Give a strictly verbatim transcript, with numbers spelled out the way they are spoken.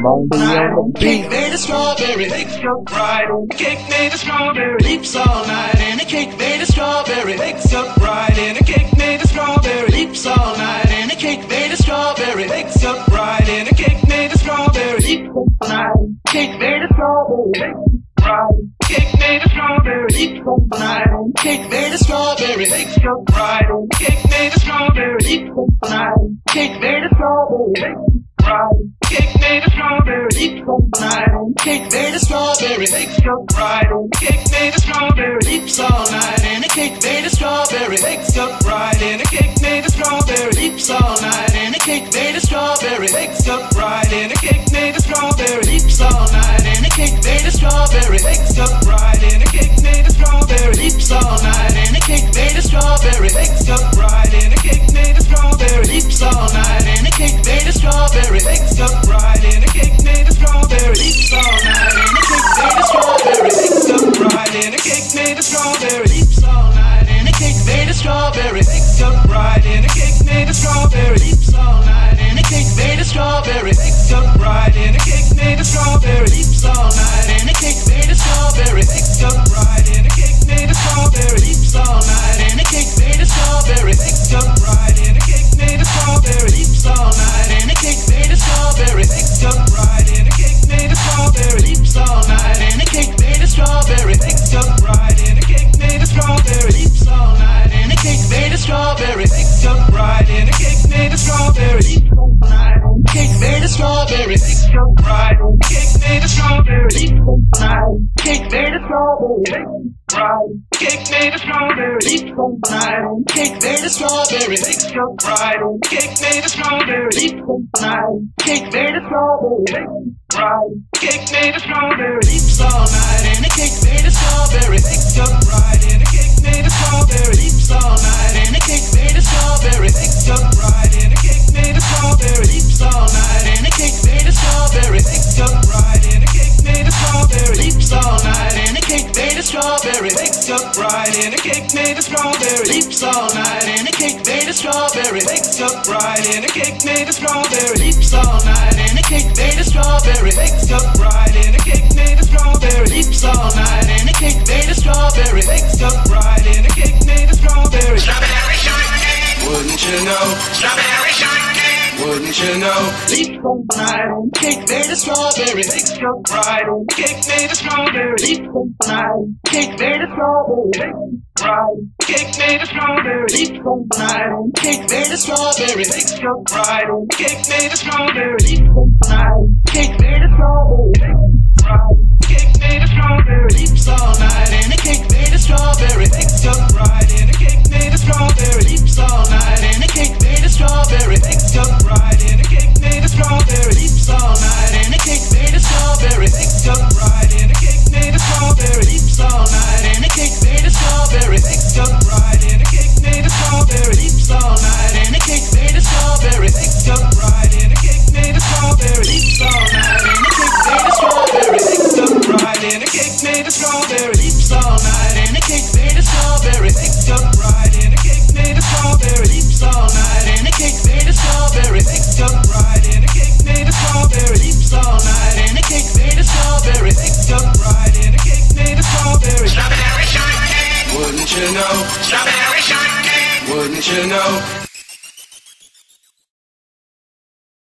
Monday on the Cake beat. made of strawberry, makes up right. Cake made of strawberry, leaps all night. And a cake made of strawberry, makes up right. And a cake made of strawberry, leaps all night. And a cake made of strawberry, makes up right. And a cake made of strawberry, leaps all night. Cake made of strawberry, makes up right. Cake made of strawberry, leaps all night. Cake made of strawberry, makes up right. Cake made of strawberry, leaps all night. Cake made of strawberry, makes up right. Cake made of strawberry, leaps all night. Cake made of strawberry, makes up right. Cake made of strawberry, leaps all night. And a cake made of strawberry, makes up right. And a cake made of strawberry, leaps all night. And a cake made of strawberry, makes up right. And a cake made of strawberry, leaps all night. And a cake made of strawberry, makes up right. And a cake made of strawberry, leaps all night. And a cake made of strawberry, makes up right. And a cake made of strawberry, leaps all night. And a cake made of strawberry, makes up right. And a cake made of strawberry, leaps all night. And a cake made of strawberry, makes up right. And a cake made of strawberry, leaps all night. And a cake made of strawberry, makes up right. And a cake made of strawberry, leaps all night. And a cake made of strawberry, makes up right. And a cake made of strawberry, leaps all night. And a cake made of strawberry, makes up right. And a cake made of strawberry, leaps all night. And a cake made of strawberry, makes up right. And a cake made of strawberry, leaps all night. And a cake made of strawberry, makes up right. And a cake made of strawberry, leaps all night. And a cake made of strawberry, makes up right. And a cake made of strawberry, leaps all night. And a cake made of strawberry, makes up right. And a cake made of strawberry, leaps all night. Cake made of strawberry, makes up right. Cake made of strawberry, leaps all night. Cake made of strawberry, makes up right. Cake made of strawberry, leaps all night. Cake made of strawberry, makes up right. Cake made of strawberry, leaps all night. Cake made of strawberry, makes up right. Cake made of strawberry, leaps all night. And a cake made of strawberry, makes up right. And a cake made of strawberry, leaps all night. And a cake made of strawberry, makes up right. And a cake made of strawberry, leaps all night. And a cake made of strawberry, makes up right. And a cake made of strawberry, leaps all night. And a cake made of strawberry, makes up right. And a cake made of strawberry, leaps all night. And a cake made of strawberry, makes up right. And a cake made of strawberry, leaps all night. And a cake made of strawberry, makes up right. And a cake made of strawberry, leaps all night. And a cake made of strawberry, makes up right. And a cake made of strawberry, Strawberry shortcake, wouldn't you know? strawberry shortcake, Wouldn't you know? Leaps all night. Cake made of strawberry, makes up right. Cake made of strawberry, leaps all night. Cake made of strawberry, makes up right. Cake made of strawberry, leaps all night. Cake made of strawberry, makes up right. Cake made of strawberry, leaps all night. Cake made of strawberry, makes up right. Cake made of strawberry, leaps all night. And a cake made of strawberry, makes up right. And a cake made of strawberry, leaps all night. And a cake made of strawberry, makes up right. And a cake made of strawberry, leaps all night. And a cake made of strawberry, makes up right. And a cake made of strawberry, leaps all night. And a cake made of strawberry, makes up right. And a cake made of strawberry, leaps all night. And a cake made of strawberry, makes up right. And a cake made of strawberry, leaps all night. And a cake made of strawberry, makes up right. And a cake made of strawberry, leaps all night. And a cake made of strawberry, makes up right. And a cake made of strawberry, leaps all night. And a cake made of strawberry, makes up right. And a cake made of strawberry, leaps all night. And a cake made of strawberry, makes up right. And a cake made of strawberry, strawberry shortcake, wouldn't you know? strawberry shortcake, Wouldn't you know?